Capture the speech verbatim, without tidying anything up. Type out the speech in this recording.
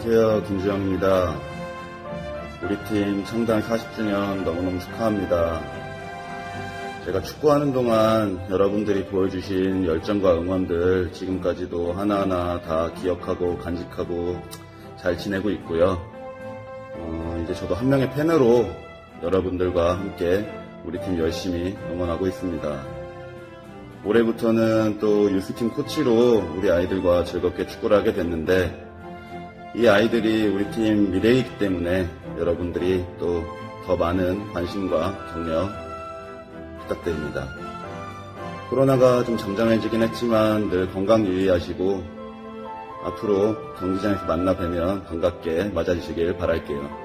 안녕하세요. 김주영입니다. 우리 팀 창단 사십 주년 너무너무 축하합니다. 제가 축구하는 동안 여러분들이 보여주신 열정과 응원들 지금까지도 하나하나 다 기억하고 간직하고 잘 지내고 있고요. 어, 이제 저도 한 명의 팬으로 여러분들과 함께 우리 팀 열심히 응원하고 있습니다. 올해부터는 또 유스팀 코치로 우리 아이들과 즐겁게 축구를 하게 됐는데 이 아이들이 우리 팀 미래이기 때문에 여러분들이 또 더 많은 관심과 격려 부탁드립니다. 코로나가 좀 잠잠해지긴 했지만 늘 건강 유의하시고 앞으로 경기장에서 만나 뵈면 반갑게 맞아주시길 바랄게요.